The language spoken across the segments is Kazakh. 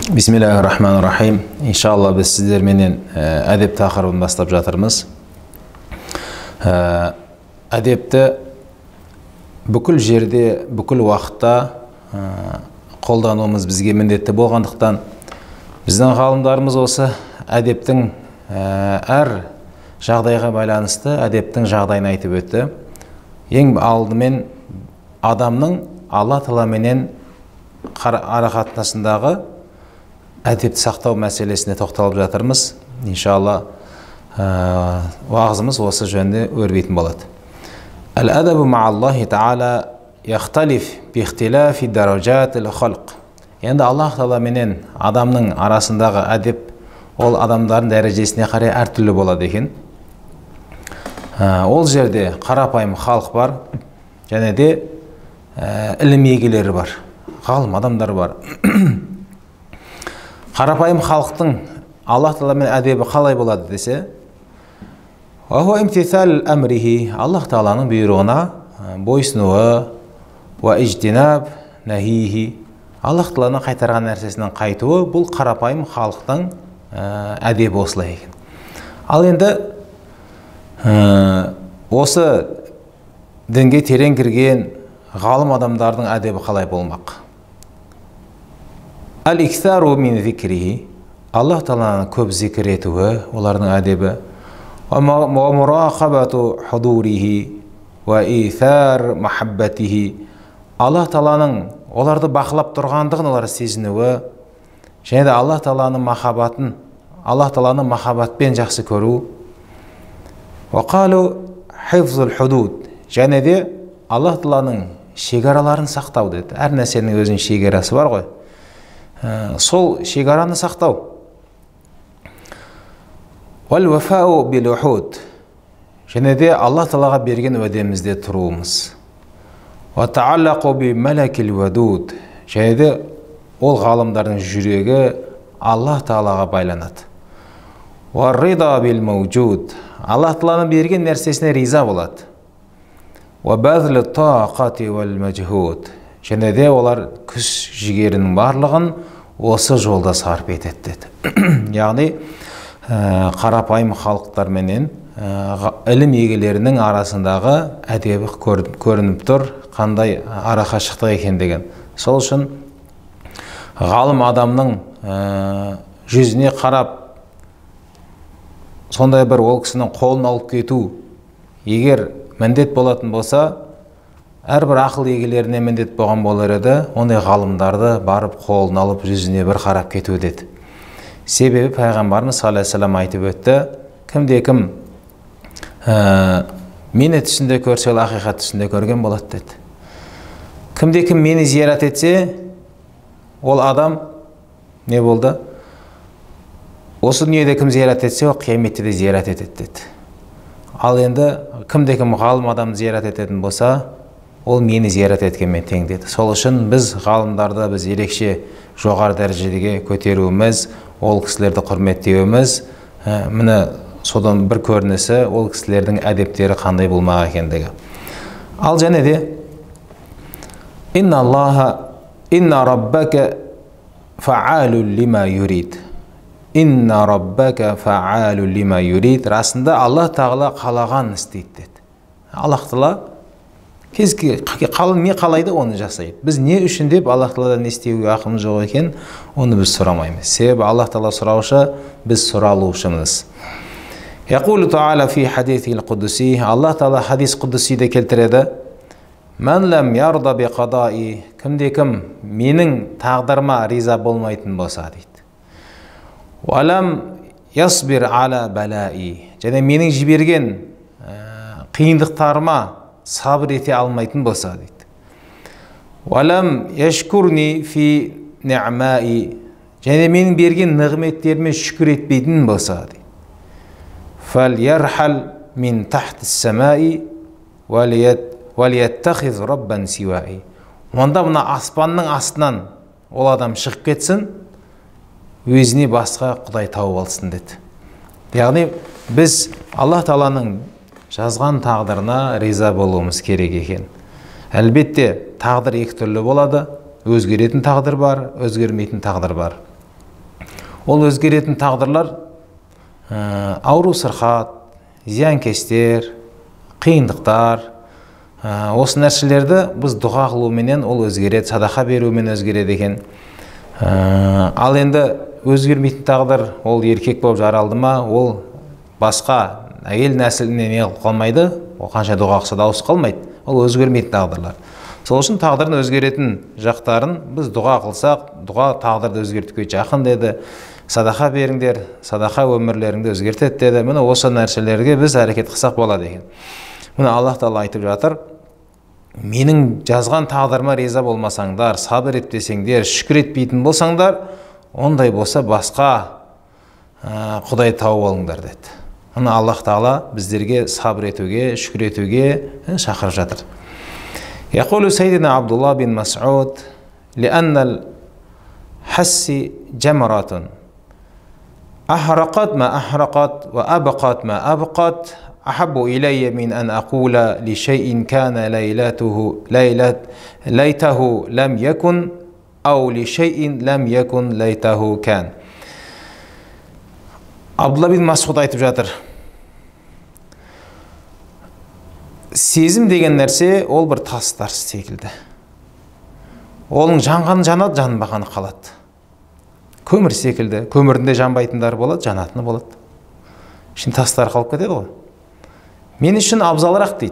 Bismillahirrahmanirrahim. İnşallah biz sizlerменен әдеп тақырыбын бастап жатырмыз. Әдепті бүкіл жерде, бүкіл уақытта қолдануымыз бізге міндетті болғандықтан, біздің ғалымдарымыз осы әдептің әр жағдайға байланысты әдептің жағдайын айтып өтті. Ең алдымен адамның Алла Тағаламенен арақатынасындағы әдепті сақтау мәселесіне тоқталып жатырмыз. Иншалла уағызымыз осы жөнінде өрбитін болады. Әл-әдәбу ма'аллахи та'ала яхталиф бихтилафи даражатил халқ. Енді Аллах Тағаламенен адамның арасындағы әдеп ол адамдардың дәрежесіне қарай әртүрлі болады екен. Ол жерде қарапайым халық бар, және де ілім егелері бар, ғалым адамдар бар. Қарапайым халықтың Аллах Тағаламен әдебі қалай болады десе, Аллах Тағаланың бұйрығына бойсынуы, Аллах Тағаланың қайтарған нәрсесінің қайтуы, бұл қарапайым халықтың әдебі осылай екен. Ал енді осы дінге терең кірген ғалым адамдардың әдебі қалай болмақ? Әл-иктару мин зикрихи, Аллах Тағаланың көп зикір етуі, олардың әдебі. Мурақабату худурихи ва ithар махаббатихи, Аллах Тағаланың оларды бақылап тұрғандығын олар сезінуі, және де Аллах Тағаланың махаббатын, Аллах Тағаланың махаббатпен жақсы көру. Вақалу хифзул худуд, және де Аллах Тағаланың шекараларын сақтау деді. Әр нәрсенің өзінің шекарасы бар ғой. Сол шекараны сақтау. Вал-вафау бил-ухуд, және де Аллах Тағалаға берген уәдемізде тұруымыз. Ва-тааллақу би-мәләкил-вадуд, және де ол ғалымдардың жүрегі Аллах Тағалаға байланады. Ва-рида бил-мауджуд, Аллах Тағаланың берген нәрсесіне риза болады. Ва-базлу-тақати вал-мәджхуд, және де олар күш жігерінің барлығын осы жолда сарп етеді. Яғни қарапайым халықтарменен ілім егелерінің арасындағы әдебі көрініп тұр, қандай арақашықтық екендеген. Сол үшін ғалым адамның жүзіне қарап сондай бір ол кісінің қолын алып кету егер міндет болатын болса, әрбір ақыл егелеріне міндет болған болар еді, ондай ғалымдарды барып қолын алып жүзіне бір қарап кету деді. Себебі пайғамбарымыз саллаллаху алейхи ва саллям айтып өтті, кімде-кім мені түсінде көрсе, ол ақиқат түсінде көрген болады деді. Кімде-кім мені зиярат етсе, ол адам не болды? Осы дүниеде кім зиярат етсе, ол қияметте де зиярат етеді деді. Ал енді кімде-кім ғалым адам зиярат ететін болса, ол мені зиярат еткенмен тең деді. Сол үшін біз ғалымдарды біз ерекше жоғары дәрежеге көтеруіміз, ол кісілерді құрметтеуіміз, міне содан бір көрінісі ол кісілердің әдептері қандай болмақ екендігі. Ал және де инна раббака фаалу лима юрид. Инна раббака фаалу лима юрид. Расында Аллах Тағала қалаған істейді деді. Аллах Тағала не қалайды, оны жасайды. Біз не үшін деп Аллах Тағаладан не істеуге ақымыз жоқ екен, оны біз сұрамаймыз. Себебі Аллах Тағала сұраушы, біз сұралушымыз. Яқулу Тағала фи хадисил қудуси, Аллах Тағала хадис қудусиде келтіреді. Мән ләм ярда би қадаи, кімде-кім менің тағдырыма риза болмайтын болса дейді. Валам ясбир ала балаи, және менің жіберген қиындықтарыма сабыр ете алмайтын болса дейді. Валам яшкурни фи ниъмаи, және менің берген нығметтеріме шүкір етпейтін болса дейді. Фал ярхал мин тахт ас-самаи валияттахиз раббан сиваи. Онда мына аспанның астынан ол адам шығып кетсін, өзіне басқа құдай тауып алсын деді. Яғни біз Аллах Тағаланың жазған тағдырына риза болуымыз керек екен. Әлбетте тағдыр екі түрлі болады. Өзгеретін тағдыр бар, өзгермейтін тағдыр бар. Ол өзгеретін тағдырлар ауру сырқат, зиянкестер, қиындықтар, осы нәрселерді біз дұға қылуменен ол өзгереді, садақа берумен өзгереді екен. Ал енді өзгермейтін тағдыр, ол еркек болып жаралды ма, ол басқа әйел нәсіліне не қалмайды, ол қанша дұға қылса да ауысып қалмайды, ол өзгермейтін тағдырлар. Сол үшін тағдырын өзгеретін жақтарын біз дұға қылсақ, дұға тағдырды өзгертуге жақын деді. Садақа беріңдер, садақа өмірлеріңді өзгертеді деді. Міне осы нәрселерге біз әрекет қылсақ болады екен. Міне Аллах Тағала айтып жатыр: менің жазған тағдырыма риза болмасаңдар, сабыр етпесеңдер, шүкір етпейтін болсаңдар, ондай болса басқа құдай тауып алыңдар деді. Міне Аллах Тағала біздерге сабыр етуге, шүкір етуге шақырып жатыр. يقول سيدنا عبد الله بن مسعود: لأن الحس جمرة أحرقت ما أحرقت وأبقت ما أبقت أحب إلي من أن أقول لشيء كان ليته لم يكن أو لشيء لم يكن ليته كان. Абдулла бин Масуд айтып жатыр: сезім деген нәрсе ол бір тастар секілді. Оның жанғаны жанады, жанбағаны қалады. Көмір секілді, көмірінде жанбайтындар болады, жанатыны болады. Үшін тастар қалып кетеді ғой. Мен үшін абзалырақ дейді.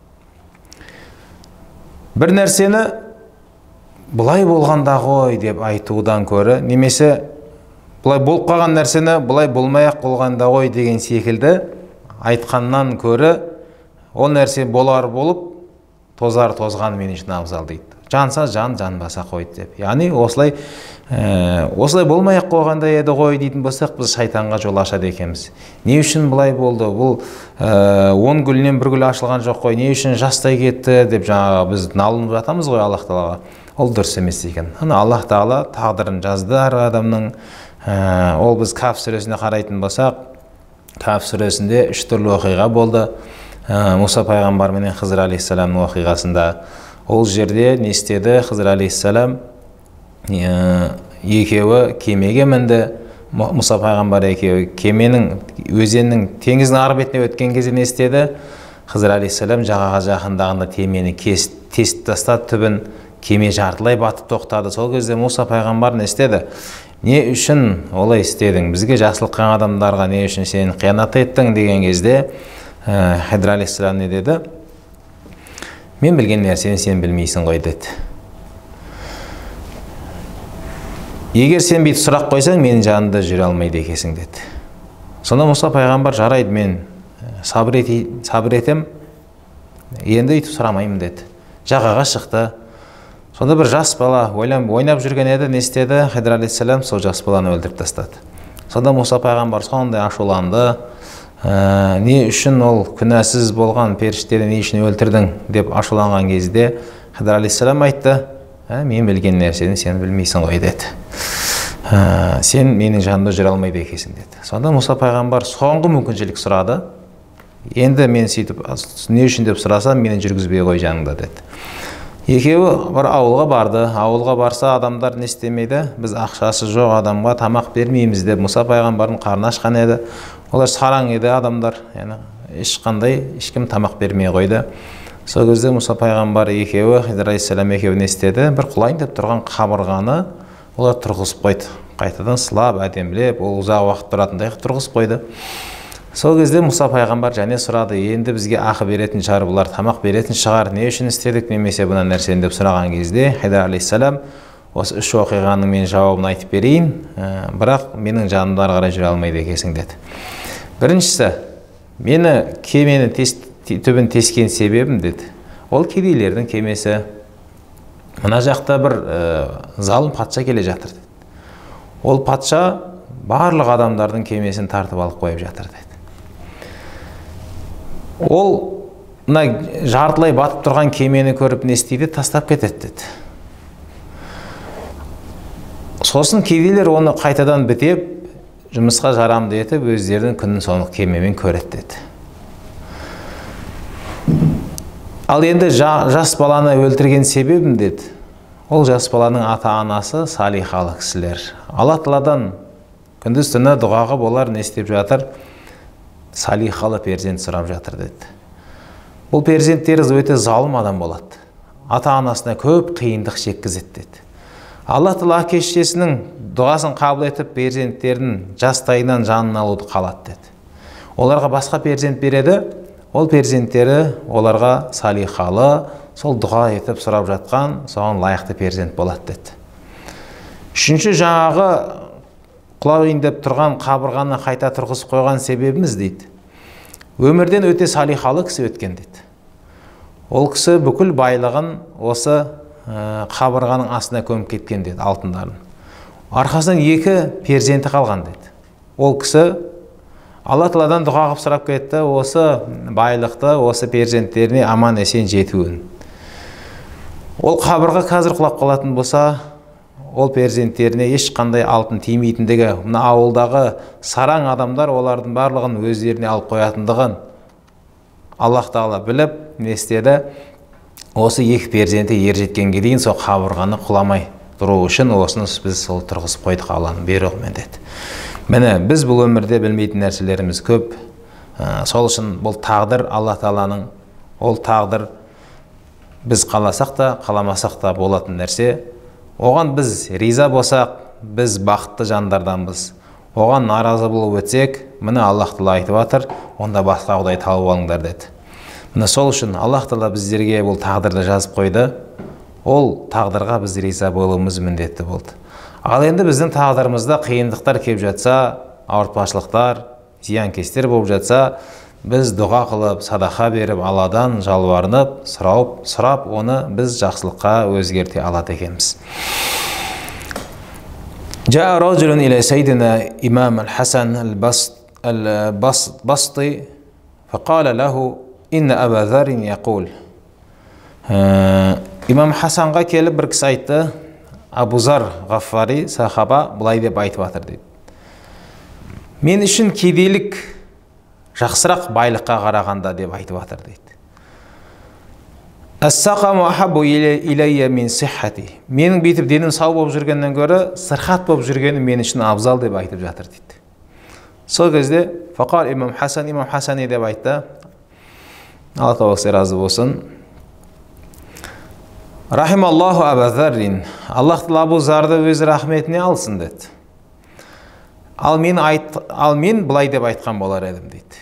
Бір нәрсені бұлай болғанда ғой деп айтудан көрі, немесе бұлай болып қалған нәрсені бұлай болмай-ақ болғанда ғой деген секілді айтқаннан көрі, ол нәрсе болар болып, тозар тозған мен үшін абзал дейді. Жанса жан, жанбаса қойды деп. Яғни осылай болмай-ақ қойғанда еді ғой дейтін болсақ, біз шайтанға жол ашады екенбіз. Не үшін бұлай болды? Бұл 10 гүлінен бір гүл ашылған жоқ қой, не үшін жастай кетті деп жаңағы біз налынып жатамыз ғой Аллах Тағалаға. Ол дұрыс емес екен. Аллах Тағала тағдырын жазды әр адамның. Ол біз Каф сүресіне қарайтын болсақ, Каф сүресінде 3 түрлі оқиға болды. Мұса пайғамбар менен Хызыр алейхиссаламның оқиғасында. Ол жерде не істеді? Хызыр алейхиссалам екеуі кемеге мінді. Мұса пайғамбар екеуі кеменің, өзеннің, теңіздің ар бетіне өткен кезде не істеді? Хызыр алейхиссалам жағаға жақындағанда темені тесіп тастады түбін, кеме жартылай батып тоқтады. Сол кезде Мұса пайғамбар не істеді? Не үшін олай істедің? Бізге жақсылық қылған адамдарға не үшін сен қиянат еттің деген кезде Хидр алейхиссалам не деді? Мен білген нәрсені сен білмейсің ғой деді. Егер сен бүйтіп сұрақ қойсаң, менің жанымда жүре алмайды екенсің деді. Сонда Мұса пайғамбар: жарайды, мен сабыр етем, енді өйтіп сұрамаймын деді. Жағаға шықты. Сонда бір жас бала ойнап жүрген еді, не істеді? Хидр алейхиссалам сол жас баланы өлтіріп тастады. Сонда Мұса пайғамбар сондай ашуланды. Не үшін ол күнәсіз болған періштені не үшін өлтірдің деп ашуланған кезде Хидр алейхиссалам айтты: мен білген нәрсені сен білмейсің ғой деді. Сен менің жанымда жүре алмайды екенсің деді. Сонда Мұса пайғамбар соңғы мүмкіншілік сұрады. Енді мен сөйтіп не үшін деп сұрасам, мені жүргізбей қой жаныңда деді. Екеуі бір ауылға барды. Ауылға барса адамдар не істемейді? Біз ақшасы жоқ адамға тамақ бермейміз деп Мұса пайғамбардың қарны ашқан еді. Олар сараң еді адамдар, ешкім тамақ бермей қойды. Сол кезде Мұса пайғамбар екеуі, Хидр алейхиссалам екеуі не істеді? Бір құлайын деп тұрған қабырғаны олар тұрғызып қойды. Қайтадан сылап, әдемілеп, ол ұзақ уақыт тұратындай тұрғызып қойды. Сол кезде Мұса пайғамбар және сұрады: енді бізге ақы беретін шығар, бұлар тамақ беретін шығар, не үшін істедік немесе бұны нәрсені деп сұраған кезде Хидр алейхиссалам: осы 3 оқиғаның мен жауабын айтып берейін, бірақ менің жанымда ары қарай жүре алмайды екенсің деді. Біріншісі, мені кемені түбін тескен себебім деді. Ол кедейлердің кемесі. Мына жақта бір залым патша келе жатыр деді. Ол патша барлық адамдардың кемесін тартып алып қойып жатыр деді. Ол жартылай батып тұрған кемені көріп не істейді? Тастап кетеді деді. Сосын кедейлер оны қайтадан бітеп, жұмысқа жарамды етіп, өздерінің күнін соңғы кемемен көреді деді. Ал енді жас баланы өлтірген себебім деді. Ол жас баланың ата-анасы салихалы кісілер. Алла Тағаладан күндіз түні дұғаға болар не істеп жатыр? Салихалы перзент сұрап жатыр деді. Бұл перзенттеріңіз өте залым адам болады. Ата-анасына көп қиындық шеккізеді деді. Алла Тағала әке-шешесінің дұғасын қабыл етіп, перзенттерін жастайынан жанын алуды қалады деді. Оларға басқа перзент береді, ол перзенттері оларға салихалы, сол дұға етіп сұрап жатқан, соған лайықты перзент болады деді. Үшінші, жаңағы құлауын деп тұрған қабырғаны қайта тұрғызып қойған себебіміз дейді. Өмірден өте салихалы кісі өткен дейді. Ол кісі бүкіл байлығын осы қабырғаның астына көміп кеткен деді, алтындарын. Арқасынан 2 перзенті қалған деді. Ол кісі Алла Тағаладан дұға қылып сұрап кетті, осы байлықты, осы перзенттеріне аман есен жетуін. Ол қабырға қазір құлап қалатын болса, ол перзенттеріне ешқандай алтын тимейтіндігі, мына ауылдағы сараң адамдар олардың барлығын өздеріне алып қоятындығын Аллах Тағала біліп, не істеді? Осы 2 перзенті ер жеткенге дейін сол қабырғаны құламай тұру үшін осыны біз сол тұрғызып қойдық Алланың бұйрығымен деді. Міне, біз бұл өмірде білмейтін нәрселеріміз көп. Сол үшін бұл тағдыр Алла Тағаланың, ол тағдыр біз қаласақ та, қаламасақ та болатын нәрсе. Оған біз риза болсақ, біз бақытты жандарданбыз. Оған наразы болып өтсек, міне Аллах Тағала айтып жатыр, онда басқа құдай тауып алыңдар деді. Міне сол үшін Аллах Тағала біздерге бұл тағдырды жазып қойды. Ол тағдырға біз риза болуымыз міндетті болды. Ал енді біздің тағдырымызда қиындықтар келіп жатса, ауыртпашылықтар, зиянкестер болып жатса, біз дұға қылып, садақа беріп, Алладан жалбарынып, сұрап, оны біз жақсылыққа өзгерте алады екенбіз. جاء رجل إلى سيدنا إمام الحسن البسطي فقال له إن أبا ذر يقول إمام حسنға келіп бір кісі айтты, Абу Зар Ғаффари сахаба былай деп айтып жатыр дейді. Мен үшін кедейлік жақсырақ байлыққа қарағанда деп айтып жатыр дейді. Ас-сақаму ахаббу иляйя мин сиххати. Менің бүйтіп денім сау болып жүргеннен гөрі сырқат болып жүргені мен үшін абзал деп айтып жатыр дейді. Сол кезде фақал имам Хасани деп айтты. Алла Тағала разы болсын. Рахималлаху Аба Заррин. Аллах Тағала Абу Зарды өз рахметіне алсын деді. Ал мен былай деп айтқан болар едім дейді.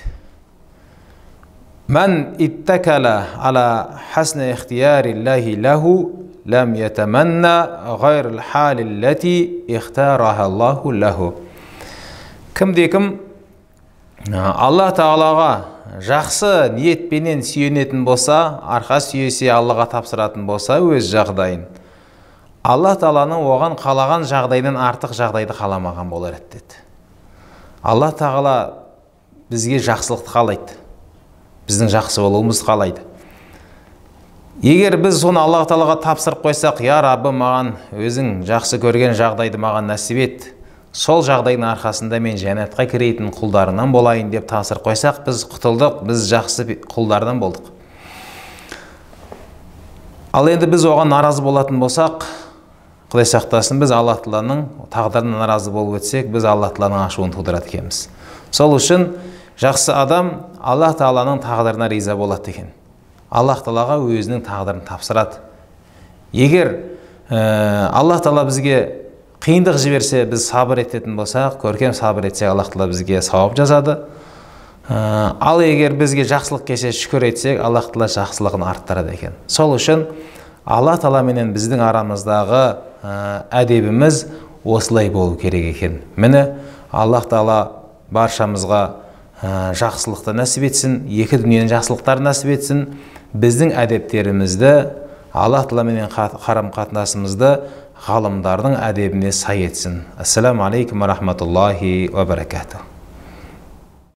Мән иттакала ала хасна ихтияриллахи лаху лам ятаманна ғайрл халиллати ихтараха Аллаху лаху. Кім Аллах Тағалаға жақсы ниетпенен сүйенетін болса, арқа сүйесе Аллаға тапсыратын болса өз жағдайын, Алла Тағаланың оған қалаған жағдайдан артық жағдайды қаламаған болар еді. Алла Тағала бізге жақсылықты қалайды, біздің жақсы болуымызды қалайды. Егер біз соны Алла Тағалаға тапсырып қойсақ, я Раббы, маған өзің жақсы көрген жағдайды маған нәсіп ет, сол жағдайдың арқасында мен жәннатқа кірейтін құлдарынан болайын деп тапсырып қойсақ, біз құтылдық, біз жақсы құлдардан болдық. Ал енді біз оған наразы болатын болсақ, Құдай сақтасын, біз Алла Тағаланың тағдырына наразы болып өтсек, біз Алла Тағаланың ашуын тудырады екенбіз. Сол үшін жақсы адам Алла Тағаланың тағдырына риза болады екен. Алла Тағалаға өзінің тағдырын тапсырады. Егер Алла Тағала бізге қиындық жіберсе, біз сабыр ететін болсақ, көркем сабыр етсек, Алла Тағала бізге сауап жазады. Ал егер бізге жақсылық келсе, шүкір етсек, Алла Тағала жақсылығын арттырады екен. Сол үшін Алла Тағала менен біздің арамыздағы әдебіміз осылай болу керек екен. Міне Алла Тағала баршамызға жақсылықты нәсіп етсін, екі дүниенің жақсылықтарын нәсіп етсін. Біздің әдептерімізді, Алла Тағала менен қарым-қатынасымызды ғалымдардың әдебіне сай етсін. Ассаламу алейкум ва рахматуллахи ва баракатух.